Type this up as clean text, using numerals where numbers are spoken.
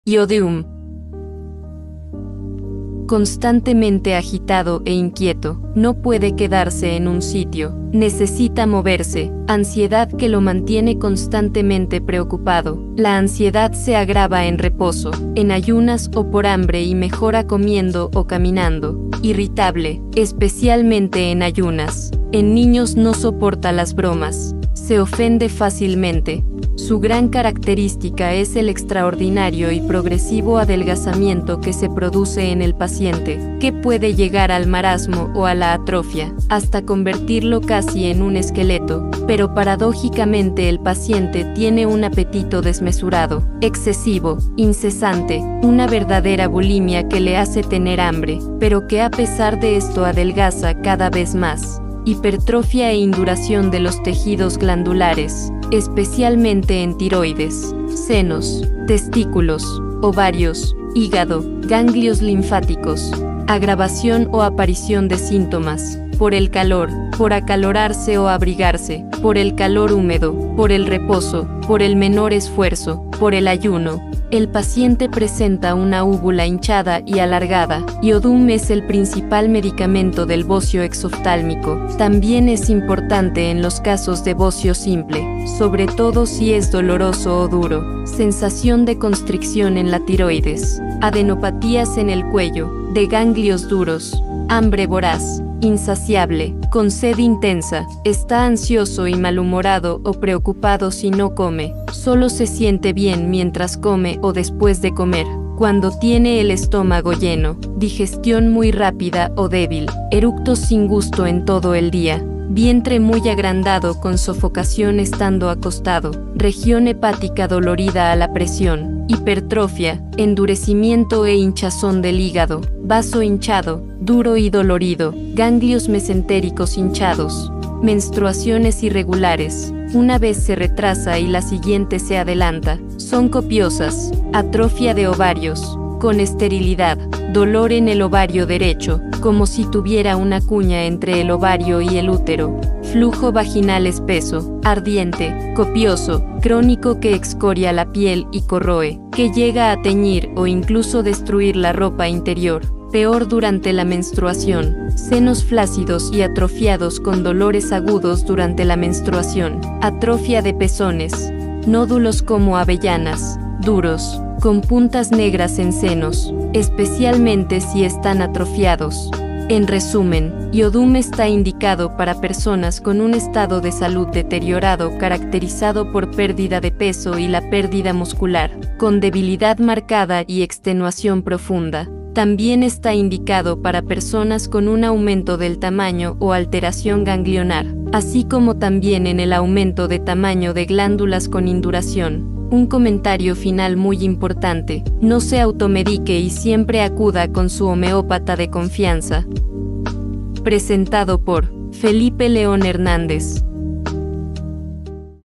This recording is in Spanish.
Yodium. Constantemente agitado e inquieto, no puede quedarse en un sitio, necesita moverse, ansiedad que lo mantiene constantemente preocupado. La ansiedad se agrava en reposo, en ayunas o por hambre y mejora comiendo o caminando. Irritable, especialmente en ayunas. En niños no soporta las bromas, se ofende fácilmente. Su gran característica es el extraordinario y progresivo adelgazamiento que se produce en el paciente, que puede llegar al marasmo o a la atrofia, hasta convertirlo casi en un esqueleto, pero paradójicamente el paciente tiene un apetito desmesurado, excesivo, incesante, una verdadera bulimia que le hace tener hambre, pero que a pesar de esto adelgaza cada vez más. Hipertrofia e induración de los tejidos glandulares, especialmente en tiroides, senos, testículos, ovarios, hígado, ganglios linfáticos. Agravación o aparición de síntomas, por el calor, por acalorarse o abrigarse, por el calor húmedo, por el reposo, por el menor esfuerzo, por el ayuno. El paciente presenta una úvula hinchada y alargada. Yodium es el principal medicamento del bocio exoftálmico. También es importante en los casos de bocio simple, sobre todo si es doloroso o duro. Sensación de constricción en la tiroides, adenopatías en el cuello, de ganglios duros, hambre voraz, insaciable, con sed intensa, está ansioso y malhumorado o preocupado si no come, solo se siente bien mientras come o después de comer, cuando tiene el estómago lleno, digestión muy rápida o débil, eructos sin gusto en todo el día, vientre muy agrandado con sofocación estando acostado, región hepática dolorida a la presión, hipertrofia, endurecimiento e hinchazón del hígado, vaso hinchado, duro y dolorido, ganglios mesentéricos hinchados, menstruaciones irregulares, una vez se retrasa y la siguiente se adelanta, son copiosas, atrofia de ovarios, con esterilidad, dolor en el ovario derecho, como si tuviera una cuña entre el ovario y el útero, flujo vaginal espeso, ardiente, copioso, crónico que excoria la piel y corroe, que llega a teñir o incluso destruir la ropa interior. Peor durante la menstruación, senos flácidos y atrofiados con dolores agudos durante la menstruación, atrofia de pezones, nódulos como avellanas, duros, con puntas negras en senos, especialmente si están atrofiados. En resumen, Yodium está indicado para personas con un estado de salud deteriorado caracterizado por pérdida de peso y la pérdida muscular, con debilidad marcada y extenuación profunda. También está indicado para personas con un aumento del tamaño o alteración ganglionar, así como también en el aumento de tamaño de glándulas con induración. Un comentario final muy importante: no se automedique y siempre acuda con su homeópata de confianza. Presentado por Felipe León Hernández.